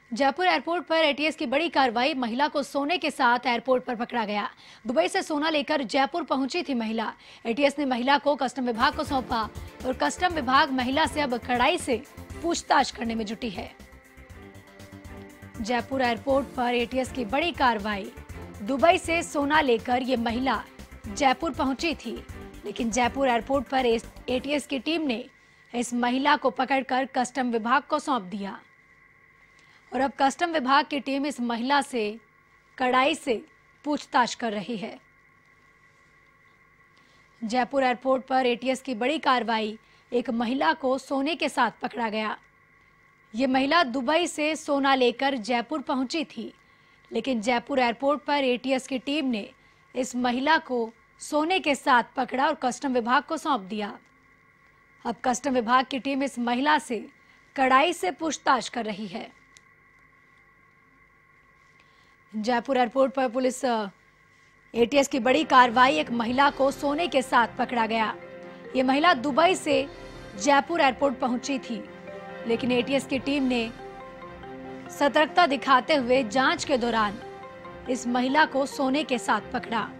Jaipur airport पर ATS की बड़ी कार्रवाई। महिला को सोने के साथ एयरपोर्ट पर पकड़ा गया। दुबई से सोना लेकर जयपुर पहुंची थी महिला। एटीएस ने महिला को कस्टम विभाग को सौंपा और कस्टम विभाग महिला से अब कड़ाई से पूछताछ करने में जुटी है। जयपुर एयरपोर्ट पर एटीएस की बड़ी कार्रवाई। दुबई से सोना लेकर ये महिला जयपुर पहुंची थी, लेकिन जयपुर एयरपोर्ट पर एटीएस की टीम ने इस महिला को पकड़कर कस्टम विभाग को सौंप दिया और अब कस्टम विभाग की टीम इस महिला से कड़ाई से पूछताछ कर रही है। जयपुर एयरपोर्ट पर एटीएस की बड़ी कार्रवाई। एक महिला को सोने के साथ पकड़ा गया। ये महिला दुबई से सोना लेकर जयपुर पहुंची थी, लेकिन जयपुर एयरपोर्ट पर एटीएस की टीम ने इस महिला को सोने के साथ पकड़ा और कस्टम विभाग को सौंप दिया। अब कस्टम विभाग की टीम इस महिला से कड़ाई से पूछताछ कर रही है। जयपुर एयरपोर्ट पर पुलिस एटीएस की बड़ी कार्रवाई। एक महिला को सोने के साथ पकड़ा गया। ये महिला दुबई से जयपुर एयरपोर्ट पहुंची थी, लेकिन एटीएस की टीम ने सतर्कता दिखाते हुए जांच के दौरान इस महिला को सोने के साथ पकड़ा।